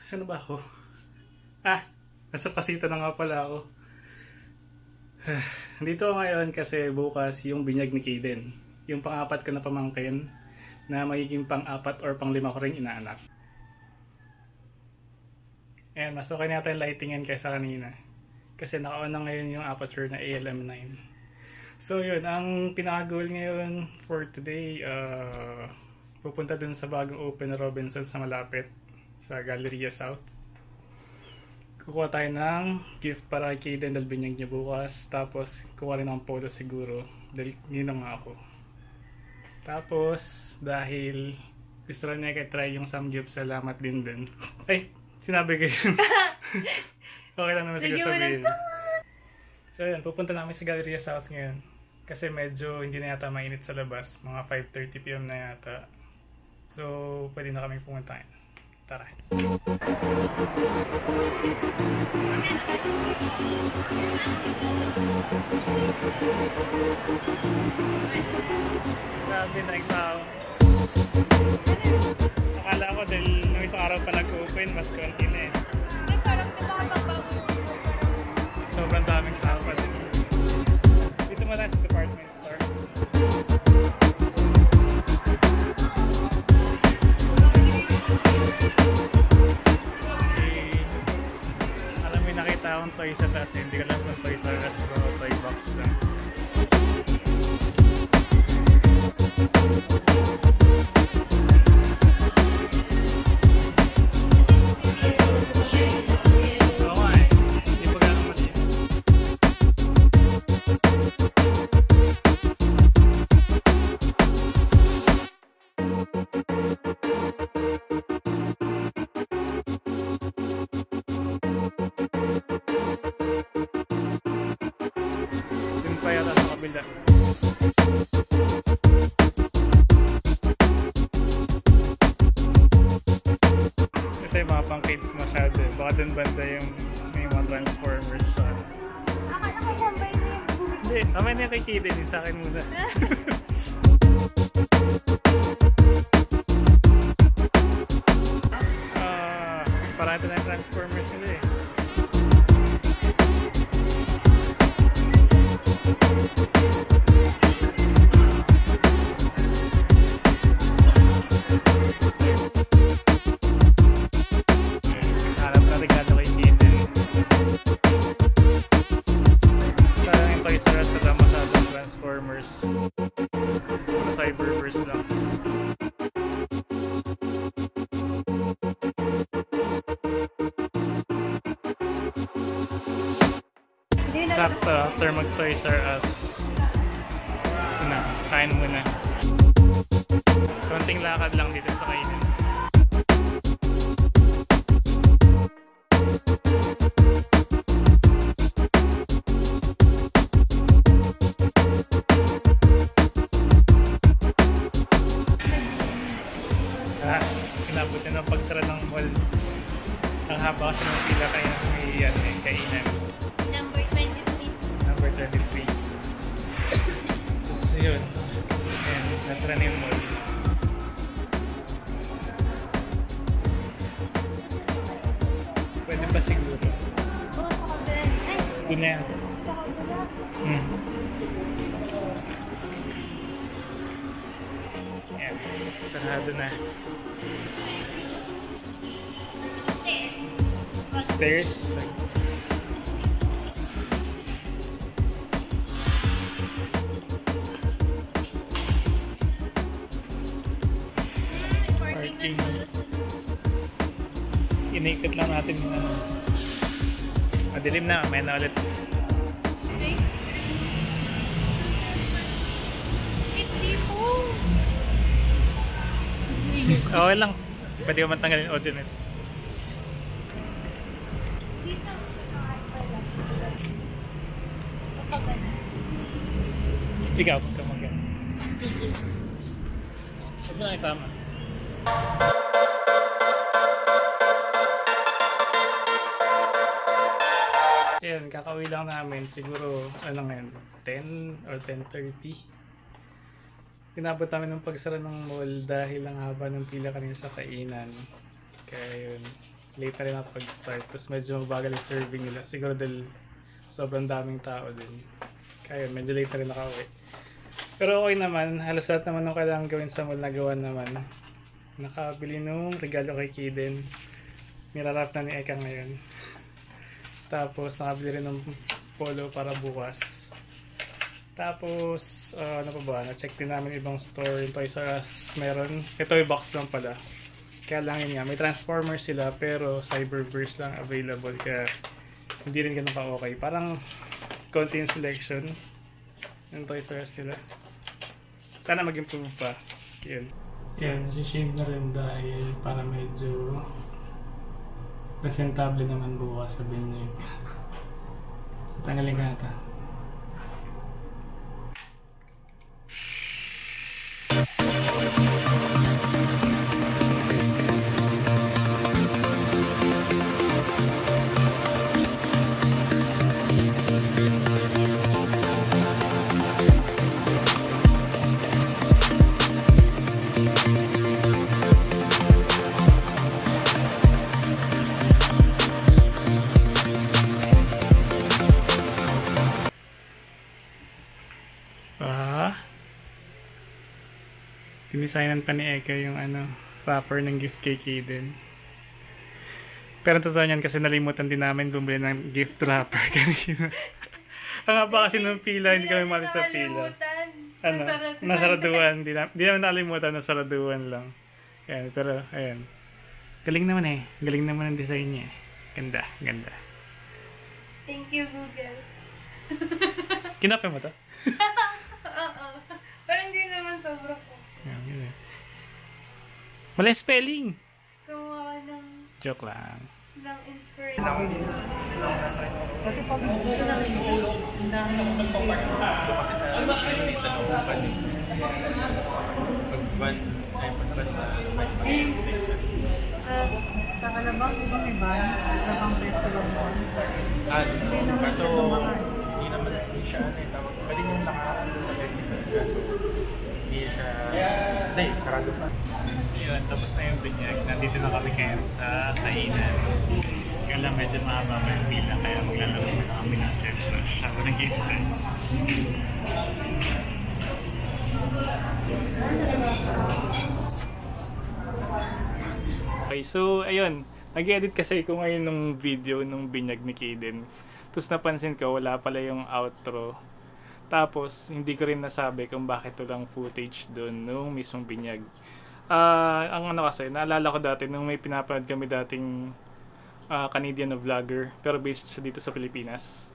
Saan ba ako? Ah! Nasa Pasita na nga pala ako. Dito ako ngayon kasi bukas yung binyag ni Kaden. Yung pang-apat ko na pamangkin na magiging pang-apat or pang-lima ko rin inaanak. Ayan, mas okay na yung lighting yan kaysa kanina. Kasi naka-on na ngayon yung aperture na ALM9. So yun, ang pinaka-goal ngayon for today, pupunta dun sa bagong open na Robinsons sa malapit sa Galleria South. Kukuha tayo ng gift para kay Kaden dahil binyag niya bukas. Tapos kukuha rin ng photo siguro dahil ninong nga ako. Tapos dahil gusto rin niya try yung samgyup, salamat din dun. Ay, sinabi ko yun. Okay lang naman siguro sabihin. So yun, pupunta namin sa Galleria South ngayon. Kasi medyo hindi na yata mainit sa labas. Mga 5:30 PM na yata. So pwede na kami pumunta. Tara. Grabe na yung tao. Akala ko dahil nung isang araw pa nag-open, mas konti na eh. Sobrang daming tao pa din. Dito mo na sa department store. Alam mo, nakita akong toy sa taas. Hindi ko lang kung toy sa Us o toy box lang. Ito yung mga pang kids masyado. Baka dun banda yung may mga Transformers. Akala ko combine na yung booth. Hindi, kamay na kay Kaden. Yung sa akin muna. Parang ito na yung Transformers nila eh. Cyberverse lang. Sakto, after mag-Toys R Us na, kain muna. Konting lakad lang dito sa kainan. Inabot na ng pagsara ng mall. Ang haba kasi ng pila kayo ng kainan. Number 23. Number 23. So yun. Ayan, nasara na yung mall. Pwede pa siguro. Oo, sa kabila. Ay, Doon na yan. sa kabila. Ayan, sarado na. Stairs. Parking. Inikot lang natin yung ano. Madilim na, may na ulit. Hindi po. Okay lang. Pwede ko matanggalin audio nito. Dito. Ikaw, huwag ka mag-gano. Huwag na isama. Ayan, kakauwi lang namin. Siguro, ano ngayon, 10 or 10:30. Pinabot namin ng pagsara ng mall dahil ang haba ng pila kanina sa kainan. Kaya yun. late na rin ako pag-start. Tapos medyo mabagal yung serving nila. Siguro dahil sobrang daming tao din. Kaya medyo late na rin ako uwi. Pero okay naman. Halos lahat naman nung kailangan gawin sa mall nagawa naman. Nakabili nung regalo kay Kiden. Nirarap na ni Eka ngayon. Tapos nakabili rin ng polo para bukas. Tapos, ano pa ba? Na-check din namin ibang store. Yung Toys R Us meron. Ito yung box lang pala. Kaya lang yun nga. May Transformers sila pero Cyberverse lang available. Kaya hindi rin ganun ka-okay. Parang konti yung selection. Yung Toys R Us sila. Sana mag-improve pa. Yun. Yan. Shave na rin dahil para medyo presentable naman bukas sa binyag. Tanggalin ka ata. Dinisignan pa ni Eka yung wrapper ng gift kay Kiden. Pero totoo niyan kasi nalimutan din namin bumili ng gift wrapper kanina. Ang haba kasi nung pila, hindi kami mali sa pila. Nasaraduan. Di namin nakalimutan, nasaraduan lang. Ayan, pero ayan. Galing naman eh. Galing naman ang design niya. Ganda, ganda. Thank you, Google. Kinapin mo to? Oo. Pero hindi naman sobra po. Ayan. Mali spelling! Gumawa ng Joke lang. inspiration. Kasi pag ang dami nagpaparta kasi sa mainit sa looban pag-ban ay patras sa sa Kalabang, di ba may ban? Kalabang Festival Mall. Kaso hindi naman siya tawag. Pwede nyo lakaran sa festival kaso hindi siya sarado pa. Yun, tapos na yung binyag. Nandito na kami ngayon sa kainan. Kaya lang medyo mahaba pa yung pila kaya maglalaro na kami ng chess rush. Sabi ng hintay. Okay, so ayun. Nag-edit kasi ko ngayon ng video nung binyag ni Kiden. Tapos napansin ko wala pala yung outro. Tapos hindi ko rin nasabi kung bakit walang footage doon nung mismong binyag. Ang kasi, naalala ko dati nung may pinapanood kami dating Canadian na vlogger pero based siya dito sa Pilipinas.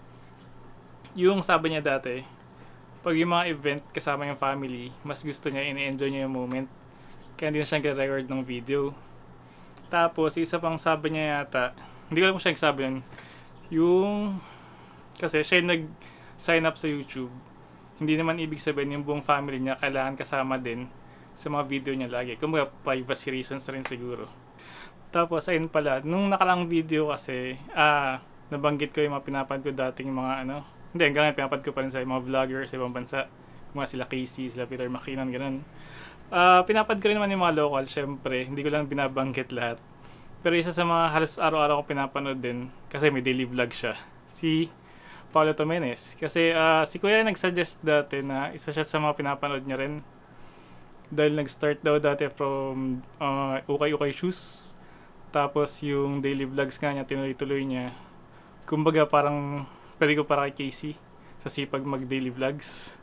Yung sabi niya dati, pag yung mga event kasama yung family, mas gusto niya, ini-enjoy niya yung moment. Kaya hindi na siya nag-record ng video. Tapos, isa pang sabi niya yata, hindi ko alam kung siya nagsabi yun, yung, kasi siya yung nag-sign up sa YouTube. Hindi naman ibig sabihin yung buong family niya kailangan kasama din sa mga video niya lagi. Kumbaga, privacy reasons rin siguro. Tapos, ayun pala, nung nakalang video kasi, nabanggit ko yung mga pinapanood ko dating mga hindi, hanggang pinapanood ko pa rin sa mga vlogger sa ibang bansa. Mga sila Casey, sila Peter McKinnon, ganun. Pinapanood ko rin naman yung mga local, syempre. Hindi ko lang binabanggit lahat. Pero isa sa mga halos araw-araw ko pinapanood din, kasi may daily vlog siya, si Paulo Tomenes. Kasi si Kuya nag-suggest dati na isa siya sa mga pinapanood niya rin. Dahil nag-start daw dati from Ukay-Ukay Shoes. Tapos yung daily vlogs nga niya, tinuloy-tuloy niya. Kumbaga parang pwede ko para kay Casey sa sipag mag-daily vlogs.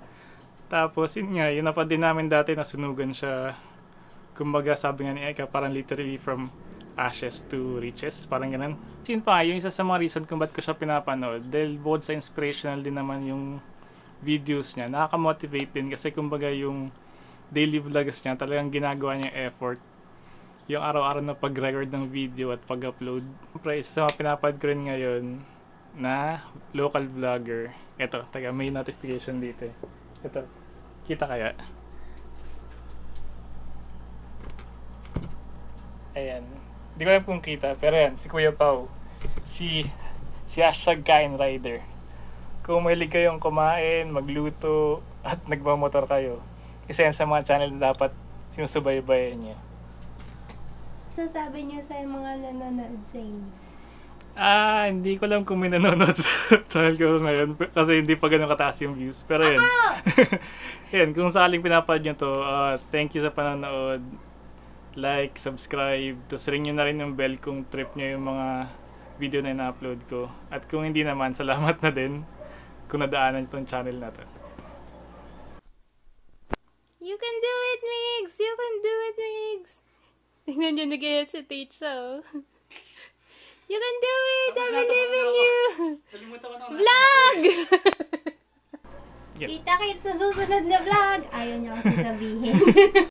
Tapos yun nga, yun napad din namin dati na sunugan siya. Kumbaga sabi nga ni Eka, parang literally from ashes to riches. Parang ganun. Yun pa, yung isa sa mga reason kung ba't ko siya pinapanood. Dahil both sa inspirational din naman yung videos niya. Nakaka-motivate din kasi kumbaga yung daily vlogs niya, talagang ginagawa niya effort. Yung araw-araw na pag-record ng video at pag-upload. Siyempre, isa sa mga pinapad ko rin ngayon na local vlogger. Ito, taga may notification dito. Ito, kita kaya? Ayan. Hindi ko alam kung kita, pero yan, si Kuya Pao. Si hashtag Kain Rider. Kung mahilig kayong kumain, magluto, at nagmamotor kayo, isa yan sa mga channel na dapat sinusubaybayan niyo. sasabi niyo sa mga nanonood sa inyo? Hindi ko alam kung may nanonood sa channel ko ngayon kasi hindi pa ganun kataas yung views. Pero yun. Yan, kung sakaling pinapanood nyo to, thank you sa panonood. Like, subscribe, tapos ring nyo na rin yung bell kung trip nyo yung mga video na ina-upload ko. At kung hindi naman, salamat na din kung nadaanan itong channel na to. You can do it, Migs! You can do it, Migs! Tingnan nyo, nag-hesitate siya, oh. You can do it! I believe in you! Vlog! Yep. Kita-kits sa susunod na vlog! Ayaw niya kasi sabihin.